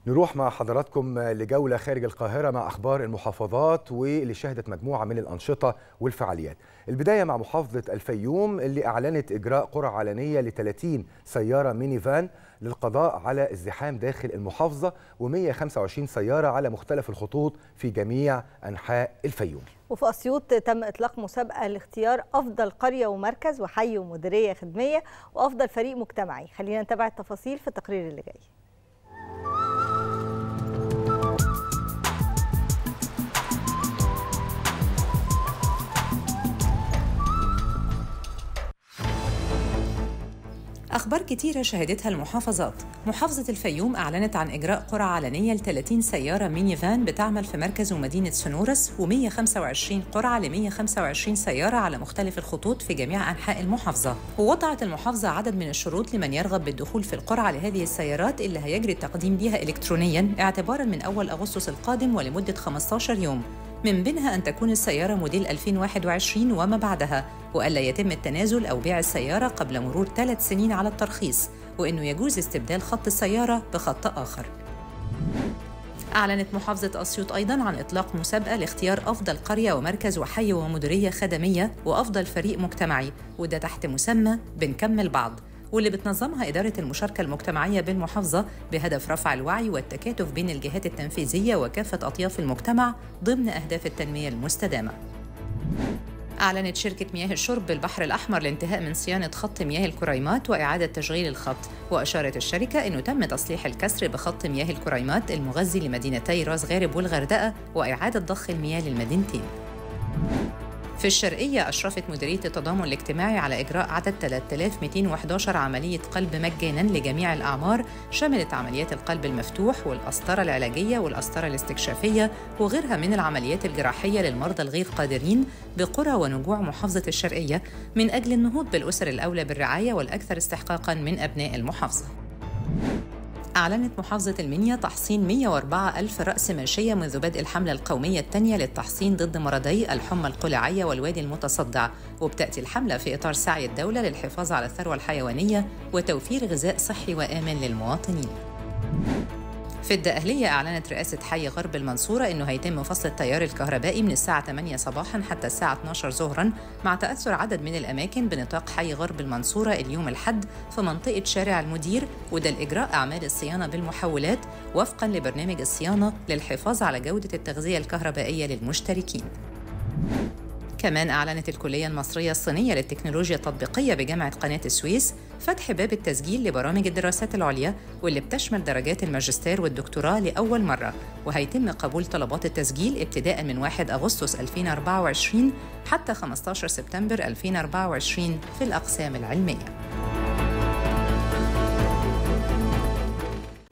نروح مع حضراتكم لجولة خارج القاهرة مع أخبار المحافظات واللي شهدت مجموعة من الأنشطة والفعاليات. البداية مع محافظة الفيوم اللي أعلنت إجراء قرعة علنية ل30 سيارة ميني فان للقضاء على الزحام داخل المحافظة و125 سيارة على مختلف الخطوط في جميع أنحاء الفيوم. وفي أسيوط تم إطلاق مسابقة لاختيار أفضل قرية ومركز وحي ومديرية خدمية وأفضل فريق مجتمعي. خلينا نتابع التفاصيل في التقرير اللي جاي. أخبار كتيرة شهدتها المحافظات. محافظة الفيوم أعلنت عن إجراء قرعة علنية ل30 سيارة ميني فان بتعمل في مركز ومدينة سنورس و125 قرعة ل125 سيارة على مختلف الخطوط في جميع أنحاء المحافظة. ووضعت المحافظة عدد من الشروط لمن يرغب بالدخول في القرعة لهذه السيارات اللي هيجري التقديم بها إلكترونياً اعتباراً من أول أغسطس القادم ولمدة 15 يوم. من بينها أن تكون السيارة موديل 2021 وما بعدها، وألا يتم التنازل أو بيع السيارة قبل مرور 3 سنين على الترخيص، وأنه يجوز استبدال خط السيارة بخط آخر. أعلنت محافظة أسيوط أيضاً عن إطلاق مسابقة لاختيار أفضل قرية ومركز وحي ومديرية خدمية وأفضل فريق مجتمعي، وده تحت مسمى بنكمل بعض، واللي بتنظمها إدارة المشاركة المجتمعية بالمحافظة بهدف رفع الوعي والتكاتف بين الجهات التنفيذية وكافة أطياف المجتمع ضمن أهداف التنمية المستدامة. أعلنت شركة مياه الشرب بالبحر الأحمر الانتهاء من صيانة خط مياه الكريمات وإعادة تشغيل الخط، وأشارت الشركة أنه تم تصليح الكسر بخط مياه الكريمات المغذي لمدينتي راس غارب والغردقة وإعادة ضخ المياه للمدينتين. في الشرقية أشرفت مديرية التضامن الاجتماعي على إجراء عدد 3211 عملية قلب مجاناً لجميع الأعمار، شملت عمليات القلب المفتوح والقسطرة العلاجية والقسطرة الاستكشافية وغيرها من العمليات الجراحية للمرضى الغير قادرين بقرى ونجوع محافظة الشرقية من أجل النهوض بالأسر الأولى بالرعاية والأكثر استحقاقاً من أبناء المحافظة. أعلنت محافظة المنيا تحصين 104 ألف رأس ماشية منذ بدء الحملة القومية الثانية للتحصين ضد مرضي الحمى القلعية والوادي المتصدع، وبتأتي الحملة في إطار سعي الدولة للحفاظ على الثروة الحيوانية وتوفير غذاء صحي وآمن للمواطنين. في الدقهلية أعلنت رئاسة حي غرب المنصورة أنه هيتم فصل التيار الكهربائي من الساعة 8 صباحاً حتى الساعة 12 ظهراً مع تأثر عدد من الأماكن بنطاق حي غرب المنصورة اليوم الأحد في منطقة شارع المدير، وده الإجراء أعمال الصيانة بالمحولات وفقاً لبرنامج الصيانة للحفاظ على جودة التغذية الكهربائية للمشتركين. كمان أعلنت الكلية المصرية الصينية للتكنولوجيا التطبيقية بجامعة قناة السويس فتح باب التسجيل لبرامج الدراسات العليا واللي بتشمل درجات الماجستير والدكتوراه لأول مرة، وهيتم قبول طلبات التسجيل ابتداء من 1 أغسطس 2024 حتى 15 سبتمبر 2024 في الأقسام العلمية.